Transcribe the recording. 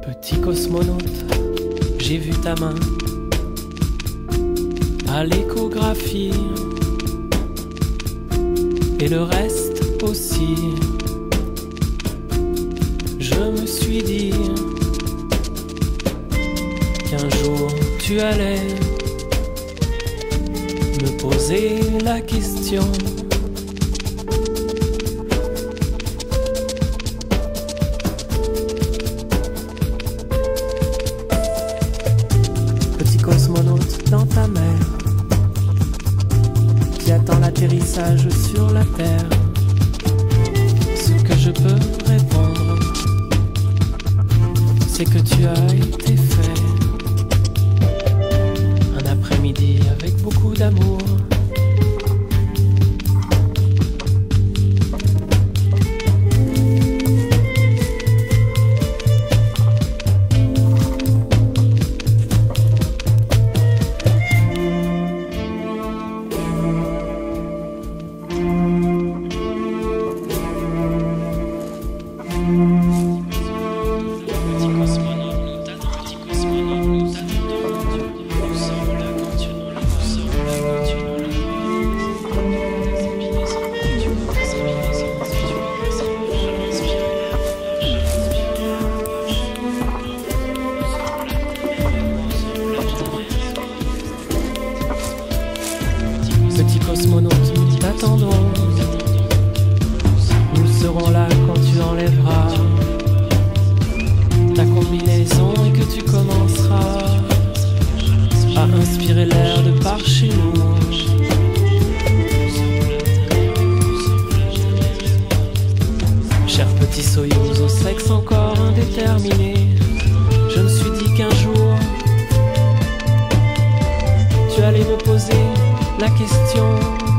Petit cosmonaute, j'ai vu ta main à l'échographie et le reste aussi. Je me suis dit qu'un jour tu allais me poser la question. Petit cosmonaute dans ta mer qui attend l'atterrissage sur la terre. Ce que je peux répondre, c'est que tu as été fait un après-midi avec beaucoup d'amour. Petit cosmonaute, nous t'attendrons. Nous serons là quand tu enlèveras ta combinaison et que tu commenceras à inspirer l'air de par chez nous. Cher petit Soyouz au sexe encore indéterminé, je me suis dit qu'un jour tu allais me poser la question.